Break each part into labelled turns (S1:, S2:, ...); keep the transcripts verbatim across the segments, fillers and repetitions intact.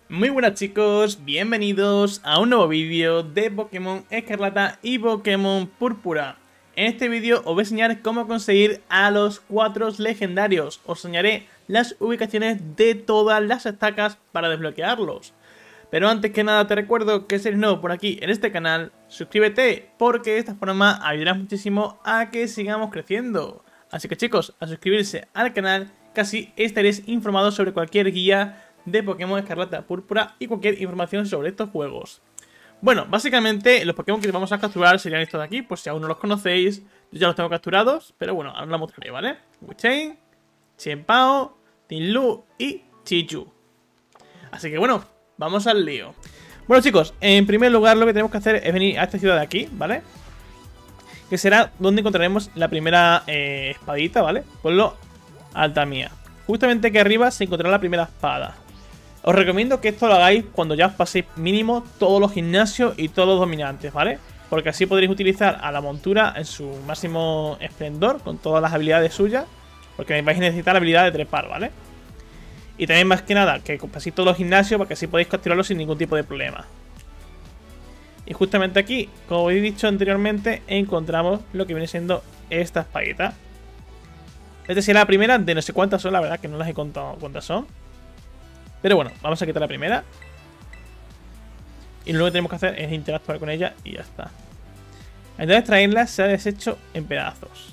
S1: Muy buenas chicos, bienvenidos a un nuevo vídeo de Pokémon Escarlata y Pokémon Púrpura. En este vídeo os voy a enseñar cómo conseguir a los cuatro legendarios. Os enseñaré las ubicaciones de todas las estacas para desbloquearlos. Pero antes que nada te recuerdo que si eres nuevo por aquí en este canal, suscríbete porque de esta forma ayudarás muchísimo a que sigamos creciendo. Así que chicos, a suscribirse al canal, que así estaréis informados sobre cualquier guía de Pokémon Escarlata, Púrpura y cualquier información sobre estos juegos. Bueno, básicamente los Pokémon que vamos a capturar serían estos de aquí, pues si aún no los conocéis, yo ya los tengo capturados, pero bueno, ahora los mostraré, ¿vale? Wichain, Chien-Pao, Tin-Lu y Chi-Chu. Así que bueno, vamos al lío. Bueno chicos, en primer lugar lo que tenemos que hacer es venir a esta ciudad de aquí, ¿vale? Que será donde encontraremos la primera eh, espadita, ¿vale? Pueblo Altamía. Justamente aquí arriba se encontrará la primera espada. Os recomiendo que esto lo hagáis cuando ya os paséis mínimo todos los gimnasios y todos los dominantes, ¿vale? Porque así podréis utilizar a la montura en su máximo esplendor, con todas las habilidades suyas, porque vais a necesitar la habilidad de trepar, ¿vale? Y también más que nada, que paséis todos los gimnasios, para que así podéis capturarlos sin ningún tipo de problema. Y justamente aquí, como he dicho anteriormente, encontramos lo que viene siendo esta espadita. Esta será la primera de no sé cuántas son, la verdad que no las he contado cuántas son. Pero bueno, vamos a quitar la primera. Y lo que tenemos que hacer es interactuar con ella y ya está. Entonces traerla se ha deshecho en pedazos.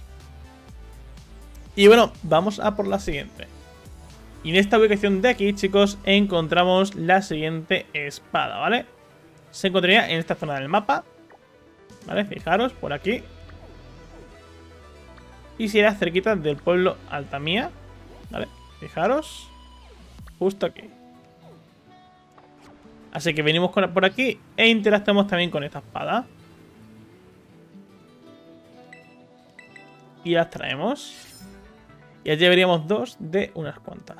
S1: Y bueno, vamos a por la siguiente. Y en esta ubicación de aquí, chicos, encontramos la siguiente espada, ¿vale? Se encontraría en esta zona del mapa, ¿vale? Fijaros, por aquí. Y si era cerquita del pueblo Altamía, ¿vale? Fijaros, justo aquí. Así que venimos por aquí e interactuamos también con esta espada. Y las traemos. Y allí veríamos dos de unas cuantas.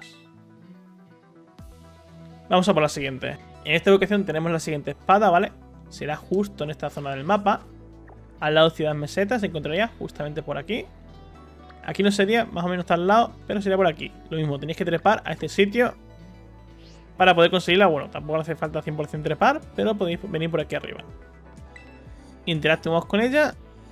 S1: Vamos a por la siguiente. En esta ubicación tenemos la siguiente espada, ¿vale? Será justo en esta zona del mapa. Al lado de Ciudad Meseta se encontraría justamente por aquí. Aquí no sería, más o menos está al lado, pero sería por aquí. Lo mismo, tenéis que trepar a este sitio para poder conseguirla. Bueno, tampoco hace falta cien por cien trepar, pero podéis venir por aquí arriba. Interactuamos con ella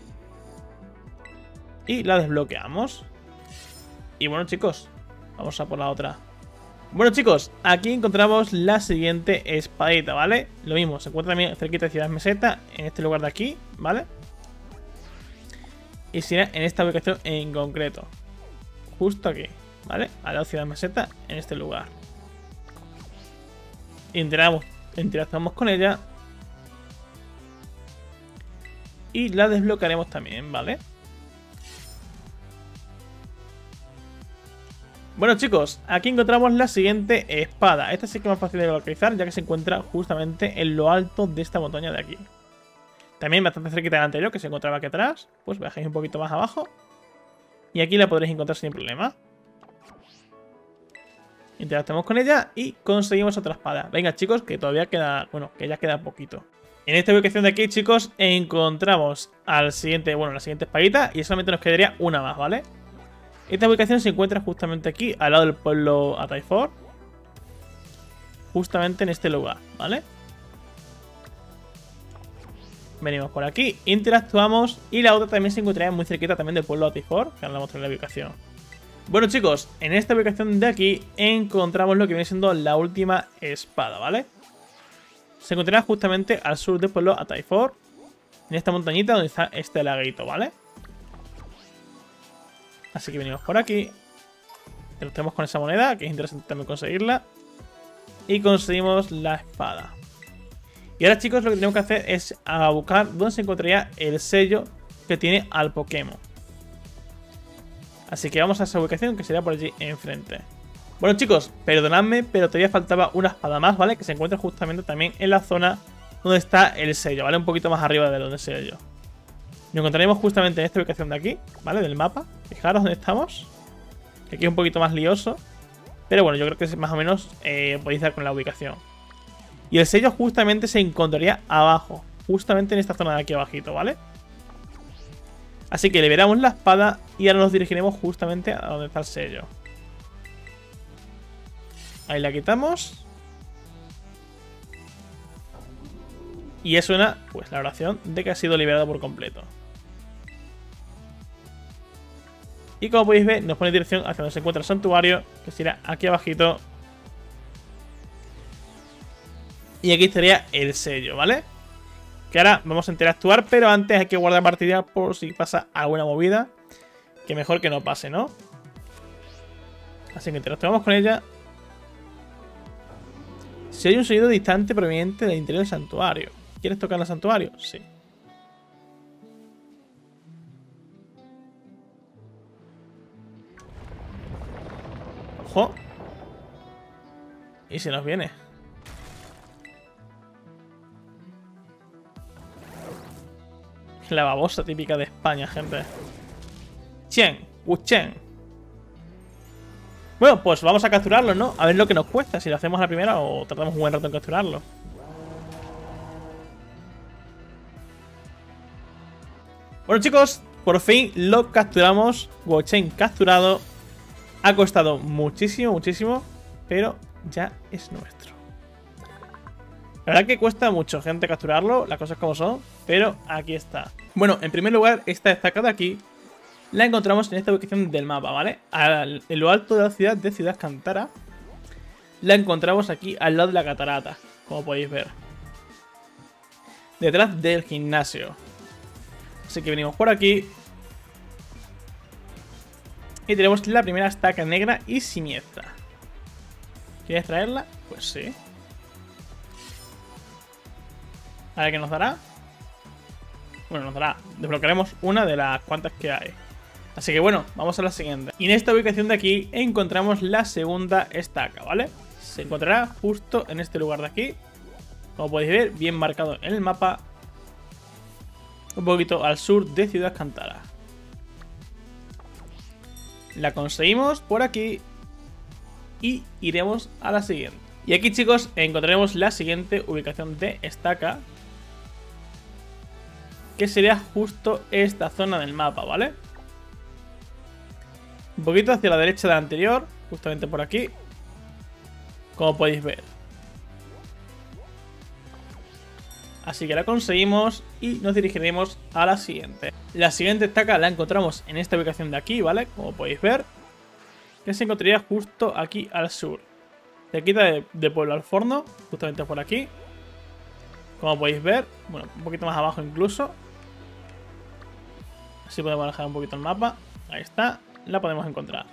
S1: y la desbloqueamos. Y bueno chicos, vamos a por la otra. Bueno chicos, aquí encontramos la siguiente espadita, ¿vale? Lo mismo, se encuentra también cerquita de Ciudad Meseta, en este lugar de aquí, ¿vale? Y será en esta ubicación en concreto. Justo aquí, ¿vale? A la Ciudad Meseta, en este lugar. Interactuamos, interactuamos con ella. Y la desbloquearemos también, ¿vale? Bueno chicos, aquí encontramos la siguiente espada. Esta sí que es más fácil de localizar, ya que se encuentra justamente en lo alto de esta montaña de aquí. También bastante cerquita del anterior, que se encontraba aquí atrás. Pues bajáis un poquito más abajo y aquí la podréis encontrar sin problema. Interactuamos con ella y conseguimos otra espada. Venga chicos, que todavía queda, bueno, que ya queda poquito. En esta ubicación de aquí, chicos, encontramos al siguiente, bueno, la siguiente espadita y solamente nos quedaría una más, ¿vale? Esta ubicación se encuentra justamente aquí, al lado del pueblo Ataifor. Justamente en este lugar, ¿vale? Venimos por aquí, interactuamos y la otra también se encontraría muy cerquita también del pueblo Ataifor, que ahora la mostraré la ubicación. Bueno chicos, en esta ubicación de aquí encontramos lo que viene siendo la última espada, ¿vale? Se encontrará justamente al sur del pueblo Ataifor, en esta montañita donde está este laguito, ¿vale? Así que venimos por aquí, interactuamos con esa moneda, que es interesante también conseguirla, y conseguimos la espada. Y ahora chicos lo que tenemos que hacer es a buscar dónde se encontraría el sello que tiene al Pokémon. Así que vamos a esa ubicación que sería por allí enfrente. Bueno chicos, perdonadme, pero todavía faltaba una espada más, ¿vale? Que se encuentra justamente también en la zona donde está el sello, ¿vale? Un poquito más arriba de donde el sello. Nos encontraremos justamente en esta ubicación de aquí, ¿vale? Del mapa. Fijaros dónde estamos. Que aquí es un poquito más lioso. Pero bueno, yo creo que más o menos eh, podéis dar con la ubicación. Y el sello justamente se encontraría abajo. Justamente en esta zona de aquí abajito, ¿vale? Así que liberamos la espada y ahora nos dirigiremos justamente a donde está el sello. Ahí la quitamos. Y ya suena, pues, la oración de que ha sido liberado por completo. Y como podéis ver, nos pone dirección hacia donde se encuentra el santuario, que será aquí abajito. Y aquí estaría el sello, ¿vale? Que ahora vamos a interactuar, pero antes hay que guardar partida por si pasa alguna movida. Que mejor que no pase, ¿no? Así que interactuamos con ella. Si hay un sonido distante proveniente del interior del santuario. ¿Quieres tocar el santuario? Sí. Ojo. Y se nos viene. La babosa típica de España, gente. Chen, Wuchen. Bueno, pues vamos a capturarlo, ¿no? A ver lo que nos cuesta, si lo hacemos a la primera o tardamos un buen rato en capturarlo. Bueno, chicos, por fin lo capturamos. Wuchen capturado. Ha costado muchísimo, muchísimo, pero ya es nuestro. La verdad que cuesta mucho, gente, capturarlo, las cosas como son, pero aquí está. Bueno, en primer lugar, esta estaca de aquí la encontramos en esta ubicación del mapa, ¿vale? Al, en lo alto de la ciudad de Ciudad Cantara. La encontramos aquí al lado de la catarata, como podéis ver. Detrás del gimnasio. Así que venimos por aquí. Y tenemos la primera estaca negra y siniestra. ¿Quieres traerla? Pues sí. A ver qué nos dará. Bueno, nos dará. Desbloquearemos una de las cuantas que hay. Así que bueno, vamos a la siguiente. Y en esta ubicación de aquí encontramos la segunda estaca, ¿vale? Se encontrará justo en este lugar de aquí. Como podéis ver, bien marcado en el mapa. Un poquito al sur de Ciudad Cantara. La conseguimos por aquí. Y iremos a la siguiente. Y aquí, chicos, encontraremos la siguiente ubicación de estaca. Que sería justo esta zona del mapa, ¿vale? Un poquito hacia la derecha de la anterior. Justamente por aquí. Como podéis ver. Así que la conseguimos y nos dirigiremos a la siguiente. La siguiente estaca la encontramos en esta ubicación de aquí, ¿vale? Como podéis ver. Que se encontraría justo aquí al sur. Cerquita de, de Pueblo al Forno. Justamente por aquí. Como podéis ver. Bueno, un poquito más abajo incluso. Así podemos bajar un poquito el mapa. Ahí está. La podemos encontrar.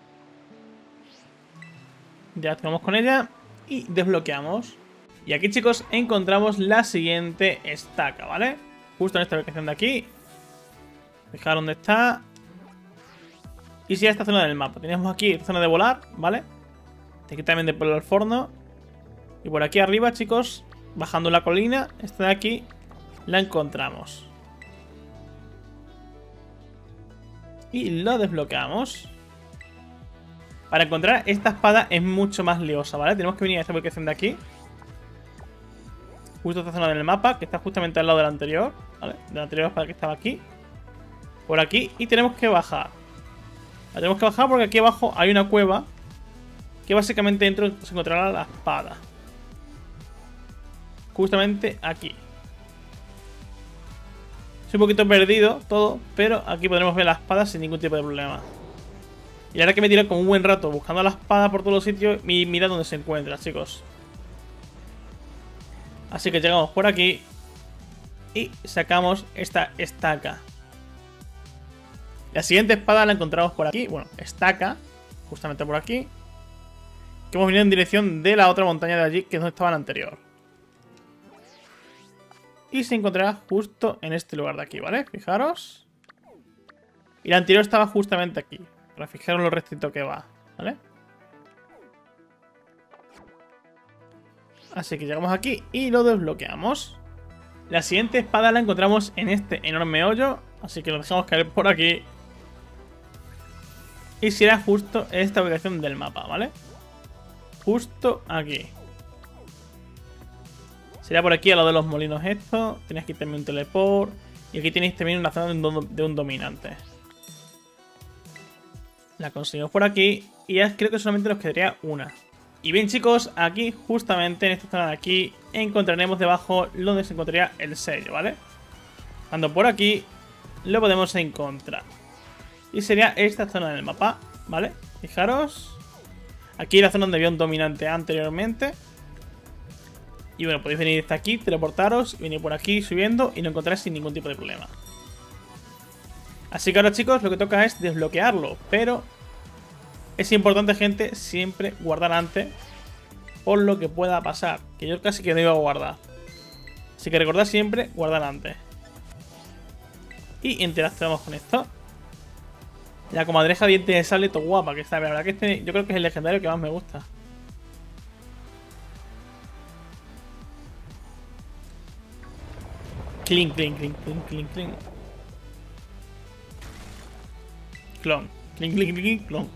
S1: Ya tenemos con ella. Y desbloqueamos. Y aquí, chicos, encontramos la siguiente estaca, ¿vale? Justo en esta ubicación de aquí. Fijaros dónde está. Y si esta zona del mapa. Tenemos aquí esta zona de volar, ¿vale? Aquí también de Pueblo al Forno. Y por aquí arriba, chicos, bajando la colina, esta de aquí, la encontramos. Y lo desbloqueamos. Para encontrar esta espada es mucho más liosa, ¿vale? Tenemos que venir a esta ubicación de aquí. Justo esta zona del mapa, que está justamente al lado de la anterior, ¿vale? De la anterior espada que estaba aquí. Por aquí. Y tenemos que bajar. La tenemos que bajar porque aquí abajo hay una cueva. Que básicamente dentro se encontrará la espada. Justamente aquí. Es un poquito perdido todo, pero aquí podremos ver la espada sin ningún tipo de problema. Y ahora que me tiré como un buen rato buscando la espada por todos los sitios, y mirad dónde se encuentra, chicos. Así que llegamos por aquí y sacamos esta estaca. La siguiente espada la encontramos por aquí. Bueno, estaca, justamente por aquí. Que hemos venido en dirección de la otra montaña de allí, que es donde estaba la anterior. Y se encontrará justo en este lugar de aquí, ¿vale? Fijaros. Y la anterior estaba justamente aquí. Para fijaros lo rectito que va, ¿vale? Así que llegamos aquí y lo desbloqueamos. La siguiente espada la encontramos en este enorme hoyo. Así que lo dejamos caer por aquí. Y será justo en esta ubicación del mapa, ¿vale? Justo aquí. Sería por aquí, al lado de los molinos esto. Tenéis aquí también un teleport. Y aquí tenéis también una zona de un, de un dominante. La conseguimos por aquí. Y ya creo que solamente nos quedaría una. Y bien chicos, aquí justamente en esta zona de aquí encontraremos debajo donde se encontraría el sello, ¿vale? Ando por aquí, lo podemos encontrar. Y sería esta zona del mapa, ¿vale? Fijaros. Aquí la zona donde había un dominante anteriormente. Y bueno, podéis venir hasta aquí, teleportaros, venir por aquí subiendo y lo encontráis sin ningún tipo de problema. Así que ahora chicos, lo que toca es desbloquearlo, pero es importante, gente, siempre guardar antes por lo que pueda pasar, que yo casi que no iba a guardar. Así que recordad siempre guardar antes. Y interactuamos con esto. La comadreja diente de sable, todo guapa que está. La verdad que este yo creo que es el legendario que más me gusta. Clink, clink, clink, clink, clink, clink. Clon. Clink, clink, clink, clon.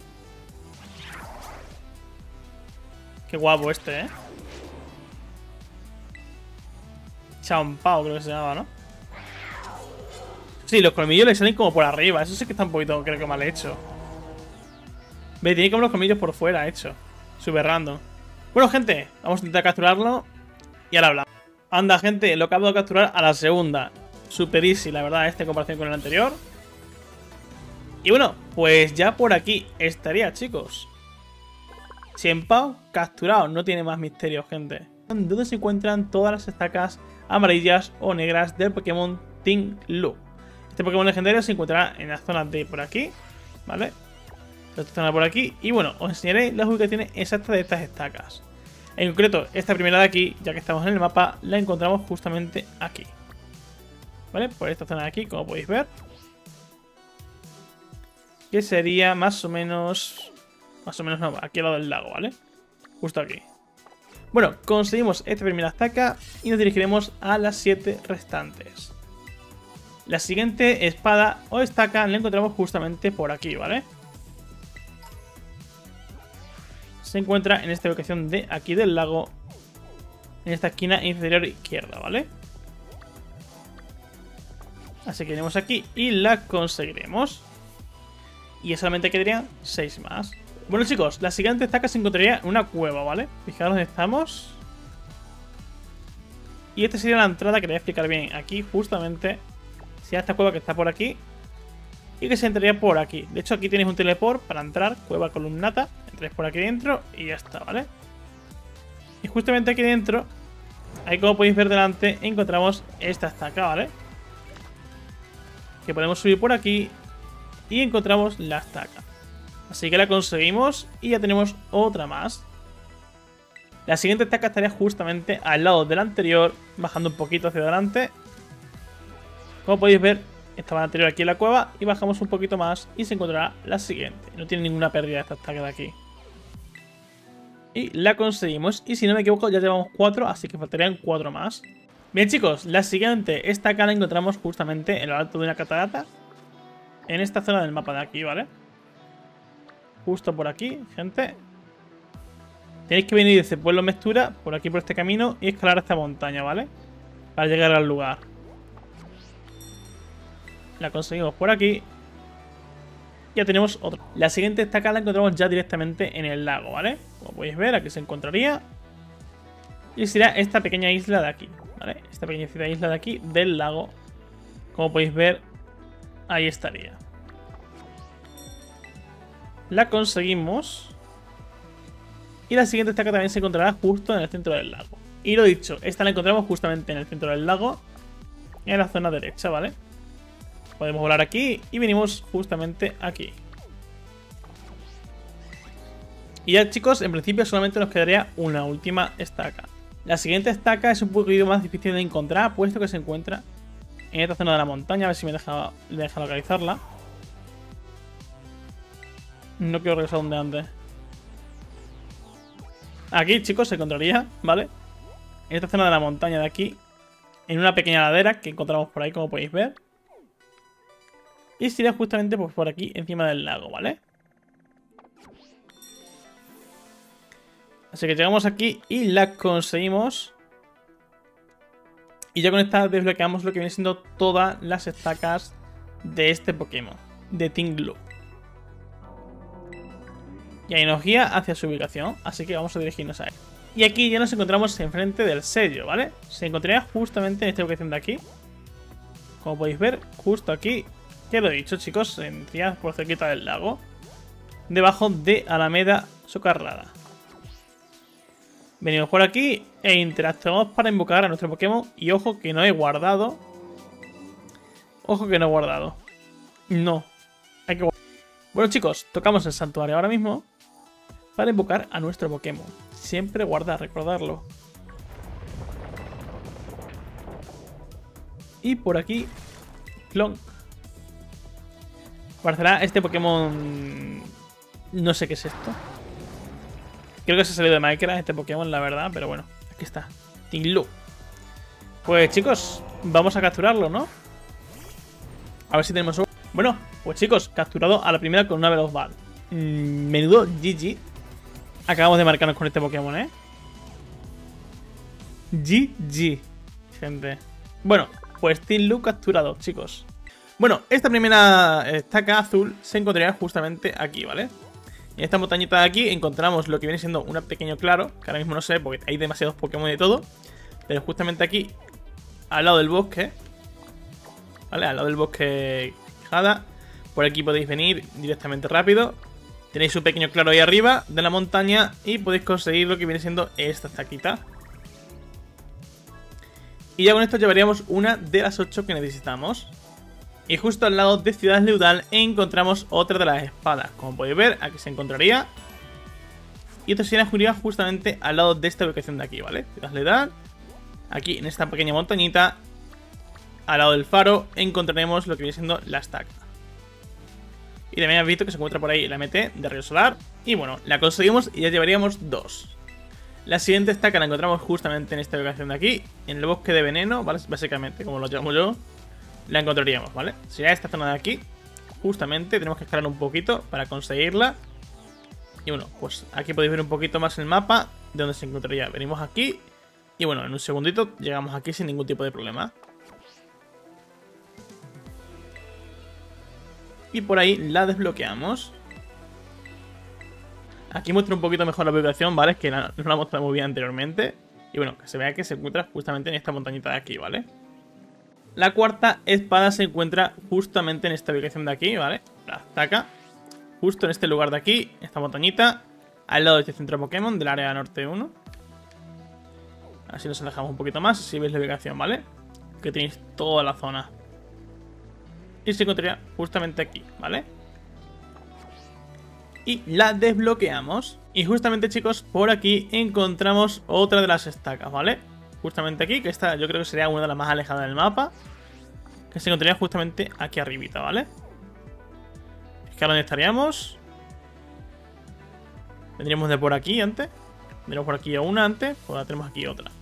S1: Qué guapo este, ¿eh? Champao creo que se llama, ¿no? Sí, los colmillos le salen como por arriba. Eso sí que está un poquito, creo que mal hecho. Ve, tiene como los colmillos por fuera hecho. Súper random. Bueno, gente, vamos a intentar capturarlo y ahora hablamos. Anda, gente, lo acabo de capturar a la segunda. Super easy, la verdad, este en comparación con el anterior. Y bueno, pues ya por aquí estaría, chicos. Xianpao capturado, no tiene más misterio, gente. Donde se encuentran todas las estacas amarillas o negras del Pokémon Ting-Lu. Este Pokémon legendario se encontrará en la zona de por aquí, ¿vale? Esta zona por aquí. Y bueno, os enseñaré las ubicaciones exactas de estas estacas. En concreto, esta primera de aquí, ya que estamos en el mapa, la encontramos justamente aquí, ¿vale? Por esta zona de aquí, como podéis ver. Que sería más o menos... Más o menos no, aquí al lado del lago, ¿vale? Justo aquí. Bueno, conseguimos esta primera estaca y nos dirigiremos a las siete restantes. La siguiente espada o estaca la encontramos justamente por aquí, ¿vale? Se encuentra en esta ubicación de aquí del lago, en esta esquina inferior izquierda, ¿vale? Así que iremos aquí y la conseguiremos. Y solamente quedarían seis más. Bueno chicos, la siguiente estaca se encontraría en una cueva, ¿vale? Fijaros dónde estamos. Y esta sería la entrada que le voy a explicar bien. Aquí justamente sería esta cueva que está por aquí y que se entraría por aquí. De hecho aquí tenéis un teleport para entrar, cueva columnata. Entráis por aquí dentro y ya está, ¿vale? Y justamente aquí dentro, ahí como podéis ver delante, encontramos esta estaca, ¿vale? Que podemos subir por aquí y encontramos la estaca. Así que la conseguimos y ya tenemos otra más. La siguiente estaca estaría justamente al lado de la anterior, bajando un poquito hacia adelante. Como podéis ver, estaba la anterior aquí en la cueva y bajamos un poquito más y se encontrará la siguiente. No tiene ninguna pérdida esta estaca de aquí. Y la conseguimos y si no me equivoco ya llevamos cuatro, así que faltarían cuatro más. Bien chicos, la siguiente estaca la encontramos justamente en lo alto de una catarata. En esta zona del mapa de aquí, ¿vale? Justo por aquí, gente. Tenéis que venir desde Pueblo Mestura, por aquí por este camino, y escalar esta montaña, ¿vale? Para llegar al lugar. La conseguimos por aquí. Ya tenemos otra. La siguiente estaca la encontramos ya directamente en el lago, ¿vale? Como podéis ver, aquí se encontraría. Y será esta pequeña isla de aquí, ¿vale? Esta pequeña isla de aquí, del lago. Como podéis ver, ahí estaría. La conseguimos. Y la siguiente estaca también se encontrará justo en el centro del lago. Y lo dicho, esta la encontramos justamente en el centro del lago, en la zona derecha, ¿vale? Podemos volar aquí y venimos justamente aquí. Y ya chicos, en principio solamente nos quedaría una última estaca. La siguiente estaca es un poquito más difícil de encontrar, puesto que se encuentra en esta zona de la montaña. A ver si me deja, me deja localizarla. No quiero regresar donde antes. Aquí, chicos, se encontraría, ¿vale? En esta zona de la montaña de aquí, en una pequeña ladera que encontramos por ahí, como podéis ver. Y sería justamente pues, por aquí, encima del lago, ¿vale? Así que llegamos aquí y la conseguimos. Y ya con esta desbloqueamos lo que viene siendo todas las estacas de este Pokémon, de Ting-Lu. Y ahí nos guía hacia su ubicación, así que vamos a dirigirnos a él. Y aquí ya nos encontramos enfrente del sello, ¿vale? Se encontraría justamente en esta ubicación de aquí. Como podéis ver, justo aquí. Que lo he dicho, chicos, entraría por cerquita del lago. Debajo de Alameda Socarrada. Venimos por aquí e interactuamos para invocar a nuestro Pokémon. Y ojo que no he guardado. Ojo que no he guardado. No. Hay que guardar. Bueno, chicos, tocamos el santuario ahora mismo para invocar a nuestro Pokémon. Siempre guardar, recordarlo. Y por aquí, Clonk. Parecerá este Pokémon... No sé qué es esto. Creo que se ha salido de Minecraft este Pokémon, la verdad, pero bueno, aquí está. Tinglu. Pues chicos, vamos a capturarlo, ¿no? A ver si tenemos... Bueno, pues chicos, capturado a la primera con una Veloz Ball. Mm, menudo G G. Acabamos de marcarnos con este Pokémon, ¿eh? G G, gente. Bueno, pues Tinglu capturado, chicos. Bueno, esta primera estaca azul se encontraría justamente aquí, ¿vale? En esta montañita de aquí encontramos lo que viene siendo un pequeño claro, que ahora mismo no sé porque hay demasiados Pokémon y todo. Pero justamente aquí, al lado del bosque, ¿vale? Al lado del bosque Jada. Por aquí podéis venir directamente rápido. Tenéis un pequeño claro ahí arriba de la montaña y podéis conseguir lo que viene siendo esta estaquita. Y ya con esto llevaríamos una de las ocho que necesitamos. Y justo al lado de Ciudad Leudal encontramos otra de las espadas. Como podéis ver, aquí se encontraría. Y esto sería justamente al lado de esta ubicación de aquí, ¿vale? Ciudad Leudal. Aquí en esta pequeña montañita, al lado del faro, encontraremos lo que viene siendo la estaca. Y también habéis visto que se encuentra por ahí la M T de Rayo Solar. Y bueno, la conseguimos y ya llevaríamos dos. La siguiente estaca la encontramos justamente en esta ubicación de aquí, en el bosque de veneno, ¿vale? Básicamente, como lo llamo yo. La encontraríamos, ¿vale? Sería esta zona de aquí. Justamente, tenemos que escalar un poquito para conseguirla. Y bueno, pues aquí podéis ver un poquito más el mapa de donde se encontraría. Venimos aquí y bueno, en un segundito llegamos aquí sin ningún tipo de problema. Y por ahí la desbloqueamos. Aquí muestra un poquito mejor la ubicación, ¿vale? Es que no la mostrado muy bien anteriormente. Y bueno, que se vea que se encuentra justamente en esta montañita de aquí, ¿vale? La cuarta espada se encuentra justamente en esta ubicación de aquí, ¿vale? La estaca. Justo en este lugar de aquí, esta montañita, al lado de este centro Pokémon del área norte uno. Así nos alejamos un poquito más, así veis la ubicación, ¿vale? Que tenéis toda la zona. Y se encontraría justamente aquí, ¿vale? Y la desbloqueamos. Y justamente, chicos, por aquí encontramos otra de las estacas, ¿vale? Justamente aquí, que esta yo creo que sería una de las más alejadas del mapa. Que se encontraría justamente aquí arribita, ¿vale? Es que ahora dónde estaríamos. Vendríamos de por aquí antes. Vendríamos por aquí a una antes. Pues ahora tenemos aquí otra.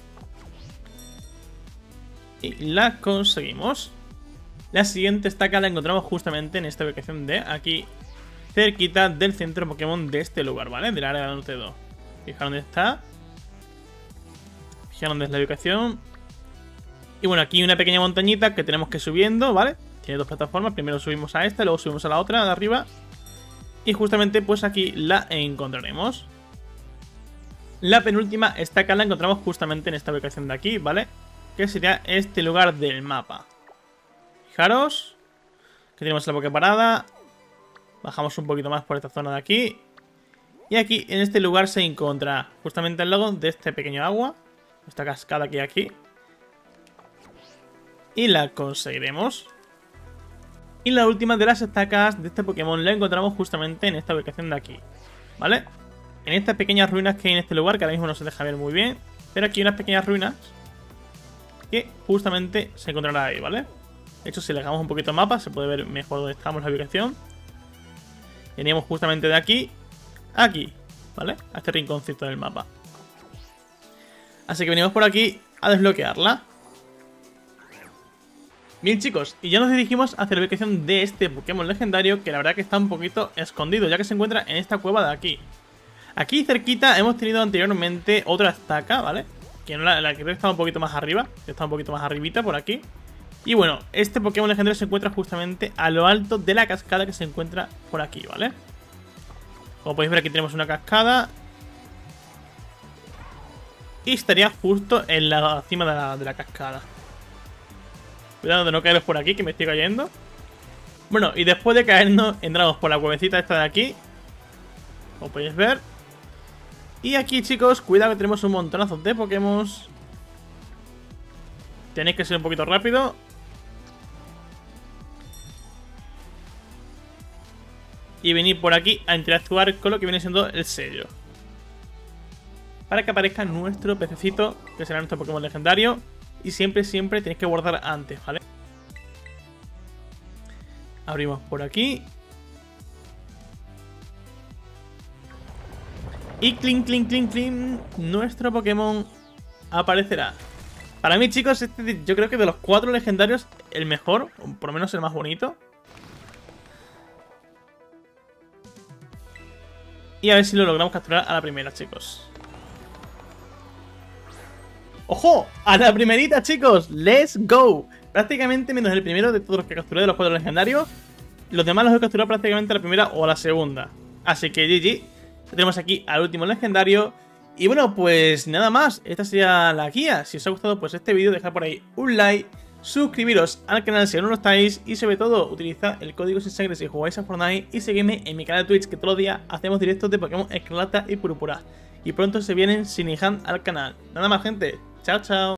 S1: Y la conseguimos. La siguiente estaca la encontramos justamente en esta ubicación de aquí, cerquita del centro Pokémon de este lugar, ¿vale? Del área de norte dos. Fijaros dónde está. Fijaros dónde es la ubicación. Y bueno, aquí una pequeña montañita que tenemos que ir subiendo, ¿vale? Tiene dos plataformas. Primero subimos a esta, luego subimos a la otra de arriba. Y justamente pues aquí la encontraremos. La penúltima estaca la encontramos justamente en esta ubicación de aquí, ¿vale? Que sería este lugar del mapa. Fijaros que tenemos la Poképarada. Bajamos un poquito más por esta zona de aquí. Y aquí, en este lugar, se encuentra justamente al lado de este pequeño agua. Esta cascada que hay aquí. Y la conseguiremos. Y la última de las estacas de este Pokémon la encontramos justamente en esta ubicación de aquí, ¿vale? En estas pequeñas ruinas que hay en este lugar, que ahora mismo no se deja ver muy bien. Pero aquí hay unas pequeñas ruinas que justamente se encontrará ahí, ¿vale? De hecho, si le dejamos un poquito el mapa, se puede ver mejor dónde estamos, la ubicación. Veníamos justamente de aquí a aquí, ¿vale? A este rinconcito del mapa. Así que venimos por aquí a desbloquearla. Bien, chicos, y ya nos dirigimos hacia la ubicación de este Pokémon legendario, que la verdad que está un poquito escondido, ya que se encuentra en esta cueva de aquí. Aquí cerquita hemos tenido anteriormente otra estaca, ¿vale? Que no la, la que está un poquito más arriba, que está un poquito más arribita por aquí. Y bueno, este Pokémon legendario se encuentra justamente a lo alto de la cascada que se encuentra por aquí, ¿vale? Como Como podéis ver, aquí tenemos una cascada. Y estaría justo en la cima de la, de la cascada. Cuidado de no caeros por aquí, que me estoy cayendo. Bueno, y después de caernos, entramos por la cuevecita esta de aquí. Como podéis ver. Y aquí, chicos, cuidado que tenemos un montonazo de Pokémon. Tenéis que ser un poquito rápido. Y venir por aquí a interactuar con lo que viene siendo el sello. Para que aparezca nuestro pececito, que será nuestro Pokémon legendario. Y siempre, siempre tenéis que guardar antes, ¿vale? Abrimos por aquí. Y clink, clink, clink, clink. Nuestro Pokémon aparecerá. Para mí, chicos, este yo creo que de los cuatro legendarios, el mejor, o por lo menos el más bonito. Y a ver si lo logramos capturar a la primera, chicos. ¡Ojo! ¡A la primerita, chicos! ¡Let's go! Prácticamente menos el primero de todos los que capturé de los cuatro legendarios. Los demás los he capturado prácticamente a la primera o a la segunda. Así que G G. Tenemos aquí al último legendario. Y bueno, pues nada más. Esta sería la guía. Si os ha gustado pues este vídeo, dejad por ahí un like. Suscribiros al canal si aún no lo estáis. Y sobre todo, utilizad el código sin sangre si jugáis a Fortnite. Y seguidme en mi canal de Twitch, que todos los días hacemos directos de Pokémon Escarlata y Púrpura. Y pronto se vienen Shinihan al canal. Nada más, gente. Chao, chao.